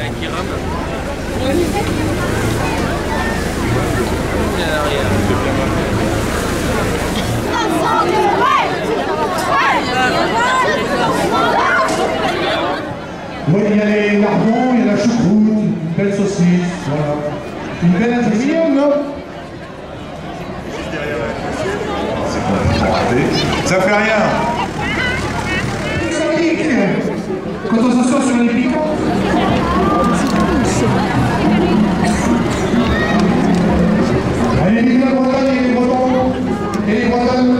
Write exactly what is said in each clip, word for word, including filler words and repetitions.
qui rame. Il est à l'arrière. Oui, il y a les lardons, il y a la choucroute, une belle saucisse, voilà. Une belle infusion, non? Ça fait rien. Quand on s'assoit sur les piquants. Allez, vive la Bretagne et les Bretons et les Bretonnes.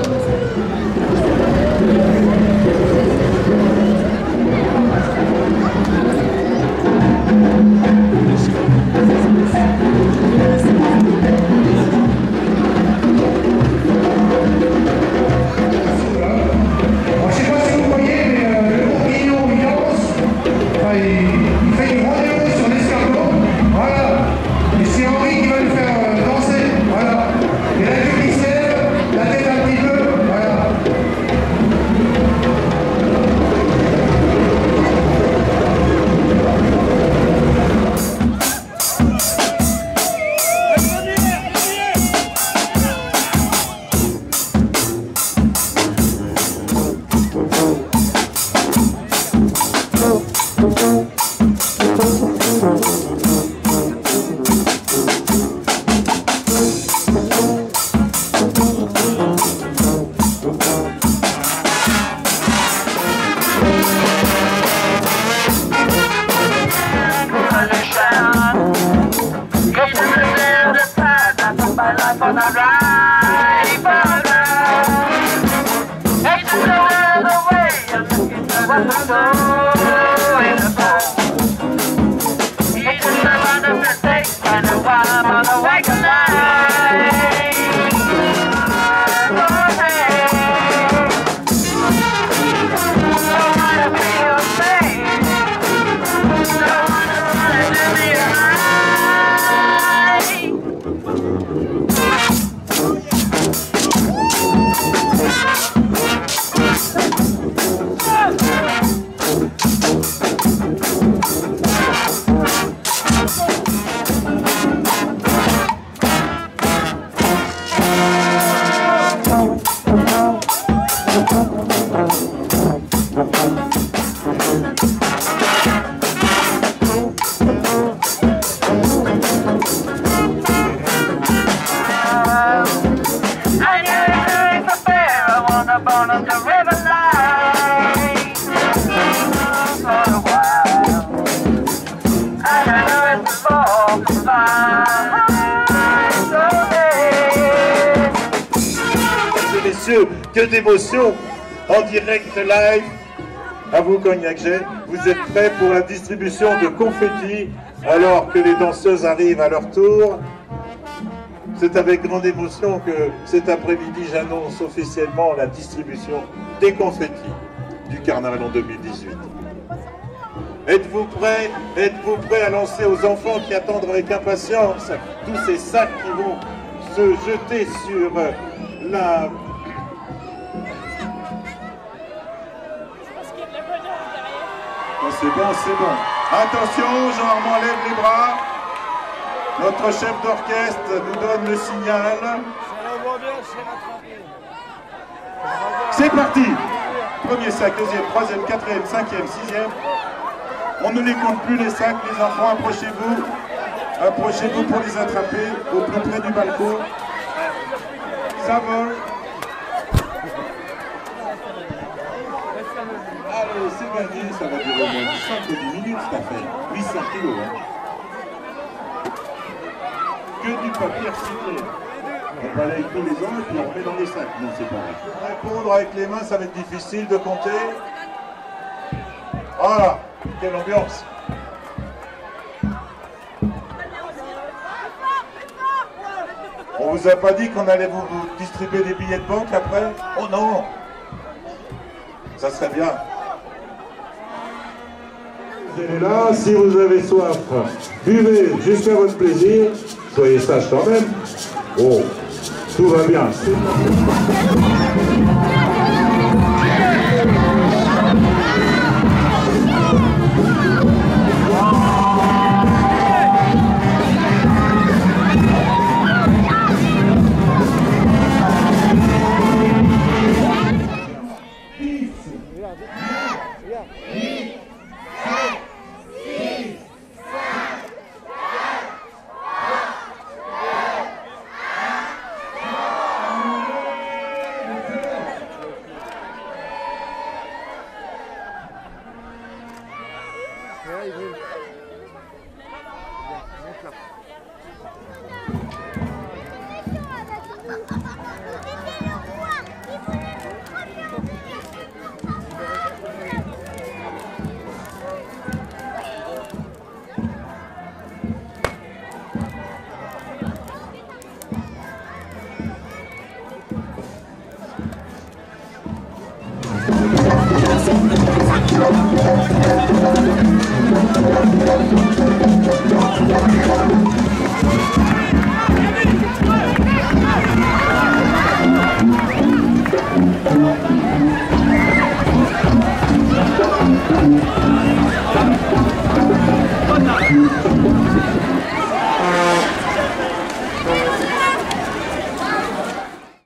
Messieurs, que d'émotion en direct live. À vous, Cognac G, vous êtes prêts pour la distribution de confettis alors que les danseuses arrivent à leur tour. C'est avec grande émotion que cet après-midi j'annonce officiellement la distribution des confettis du carnaval en deux mille dix-huit. Êtes-vous prêts? Êtes-vous prêts à lancer aux enfants qui attendent avec impatience tous ces sacs qui vont se jeter sur la... Oh, c'est bon, c'est bon. Attention, Jean-Armand lève les bras. Notre chef d'orchestre nous donne le signal. C'est parti. Premier sac, deuxième, troisième, quatrième, cinquième, sixième. On ne les compte plus les sacs, les enfants, approchez-vous. Approchez-vous pour les attraper au plus près du balcon. Ça vole. Allez, c'est gagné, ça va durer au moins cinq ou dix minutes cette affaire. huit cents kilos, hein. Que du papier recyclé. On va aller avec tous les ans et puis on met dans les sacs. Non, c'est pas vrai. Répondre avec les mains, ça va être difficile de compter. Voilà, quelle ambiance. On vous a pas dit qu'on allait vous, vous distribuer des billets de banque après? Oh non! Ça serait bien. Vous êtes là, si vous avez soif, buvez jusqu'à votre plaisir. Soyez sages quand même. Oh, tout va bien. Thank you.